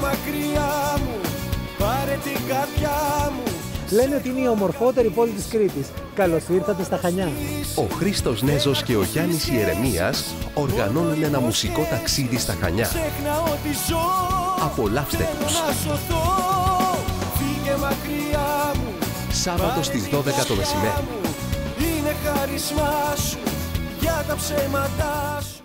μακριά μου, πάρε την καρδιά μου. Λένε ότι είναι η ομορφότερη πόλη της Κρήτης. Καλώς ήρθατε στα Χανιά. Ο Χρήστος Νέζος και ο Γιάννης Ιερεμίας οργανώνουν ένα μουσικό ταξίδι στα Χανιά. Απολαύστε τους. Σάββατο στις 12 το μεσημέρι. Είναι χάρισμά σου για τα ψέματά σου.